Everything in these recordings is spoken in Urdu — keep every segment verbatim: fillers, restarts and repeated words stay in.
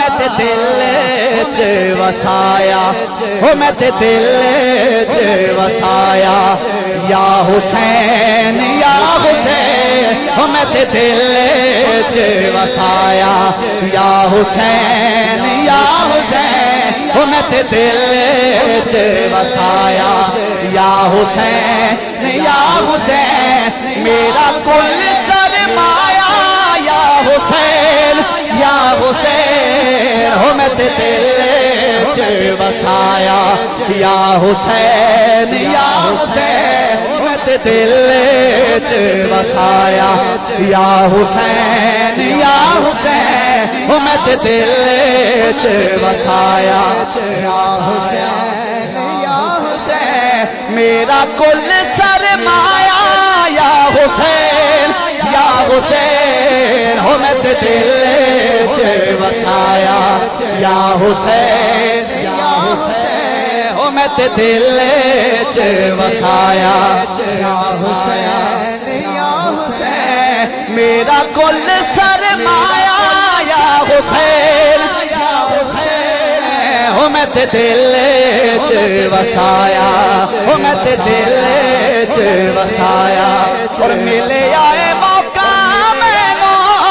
میں تے دل چ وسایا ہو میں تے دل چ وسایا یا حسین یا حسین ہو میں تے دل چ وسایا یا حسین یا حسین ہو میں تے دل چ وسایا یا حسین یا حسین میرا کل سرمایہ یا حسین یا حسین ہو میں تے دل چ وسایا یا حسین یا حسین میں تے دل چ وسایا یا حسین یا حسین ہو میں تے دل چ وسایا یا حسین یا حسین میرا کل سرمایہ یا حسین یا حسین ہو میں تے دل چ وسایا یا حسین یا حسین ہو میں تے دل چ وسایا یا حسین یا حسین میرا کل سرمایہ یا حسین یا حسین ہو میں تے دل چ وسایا ہو میں تے دل چ وسایا اور ملے آئے موقع مینوں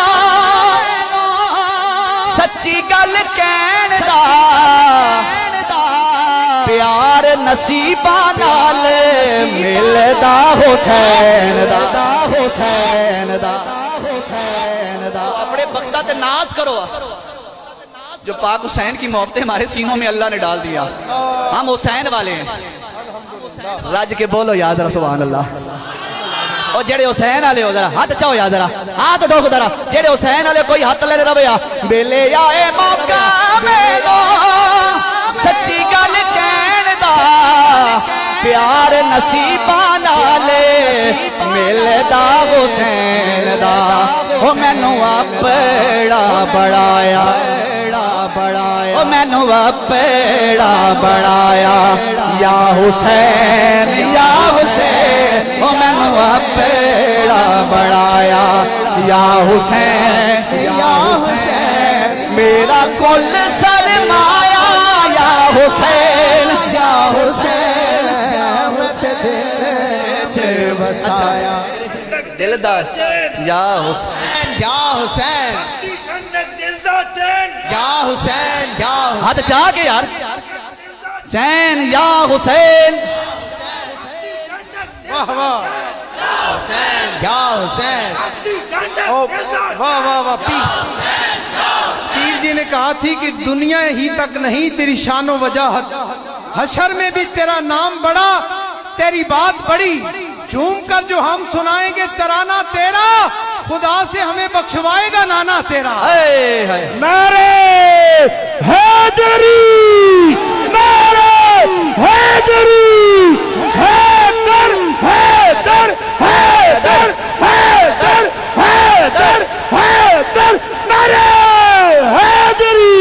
سچی گل کہن دا پیار نصیباں نال ملدا حسین دا حسین دا حسین دا اپنے بختہ تے ناز کرو جو پاک حسین کی محبتیں ہمارے سینوں میں اللہ نے ڈال دیا ہم حسین والے ہیں رج کے بولو یاد رہا سبحان اللہ اور جڑے حسین والے ہو ذرا ہاتھ چاہو یاد رہا ہاتھ ڈوک ذرا جڑے حسین والے کوئی ہاتھ لے رہا بیلے آئے موقع میرو سچی گل کہن دا پیار نصیباں نال ملدا حسین دا او مینوں اپنا بڑایا بڑایا او مینوں اپنا بڑایا یا حسین یا حسین او مینوں اپنا بڑایا یا حسین یا حسین میرا کل سرمایہ یا حسین یا حسین دل چ وسایا دلدار یا حسین یا حسین یا حسین یا ہاتھ چاہ کے یار چین یا حسین واہ واہ حسین یا حسین واہ واہ واہ پیر پیر جی نے کہا تھی کہ دنیا ہی تک نہیں تیری شان و وجاہت حشر میں بھی تیرا نام بڑا تیری بات بڑی جھوم کر جو ہم سنائیں گے ترانہ تیرا خدا سے ہمیں بخشوائے گا نانا تیرا نعرہ حیدری نعرہ حیدری حیدر حیدر حیدر حیدر حیدر حیدر نعرہ حیدری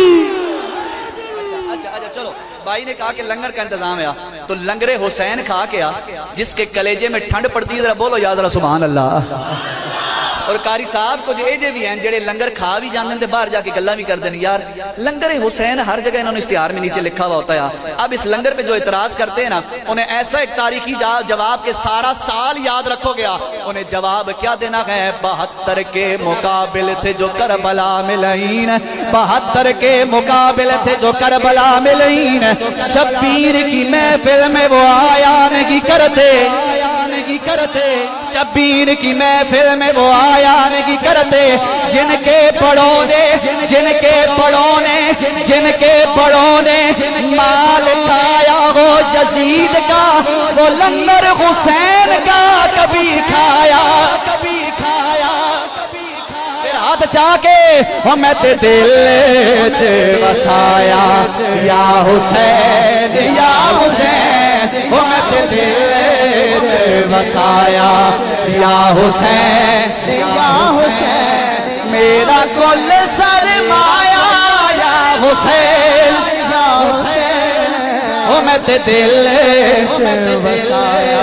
چلو بھائی نے کہا کہ لنگر کا انتظام ہے تو لنگر حسین کھا کے آ جس کے کلیجے میں ٹھنڈ پڑتی ہے ذرا بولو یاد رہا سبحان اللہ اور قاری صاحب کو جو ایجے بھی ہیں جڑے لنگر کھا بھی جاندے ہیں باہر جا کے گلہ بھی کر دیں یار لنگر حسین ہر جگہ انہوں نے اشتہار میں نیچے لکھا ہوا ہوتا ہے اب اس لنگر پہ جو اعتراض کرتے ہیں نا انہیں ایسا ایک تاریخی جواب کے سارا سال یاد رکھو گیا انہیں جواب کیا دینا ہے بہتر کے مقابل تھے جو کربلا میں لعین بہتر کے مقابل تھے جو کربلا میں لعین شبیر کی محفل میں وہ آیا نہیں کرتے کی کرتے شبیر کی محفل میں وہ آیا نہیں کرتے جن کے پڑھوں نے جن کے پڑھوں نے جن کے پڑھوں نے مال کھایا وہ یزید کا وہ لنگر حسین کا کبھی کھایا کبھی کھایا پھر ہاتھ چاہ کے ہمیں تے دل چ وسایا یا حسین یا حسین ہمیں تے دل وسایا یا حسین یا حسین میرا کل سرمایہ یا حسین یا حسین ہو میں تے دل وسایا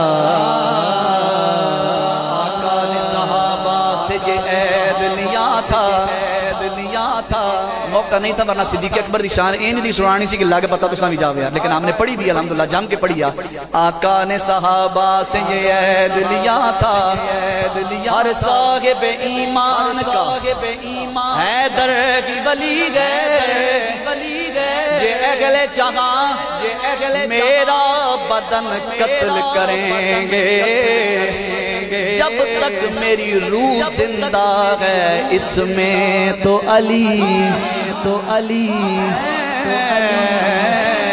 آقا نے صحابہ سے یہ عہد لیا تھا تھا لیا تھا موقع نہیں تھا ورنہ صدیق اکبر دی شان این دی سنانی سی کہ لگ پتا تو سامنے جاوے یار لیکن ہم نے پڑھی بھی الحمدللہ جم کے پڑھی آقا نے صحابہ سے یہ عہد لیا تھا ہر صاحب ایمان کا حیدر کی ولی گئے یہ اگلے جہاں یہ اگلے میرا بدن قتل کریں گے جب تک میری روح زندہ ہے اس میں تو علی تو علی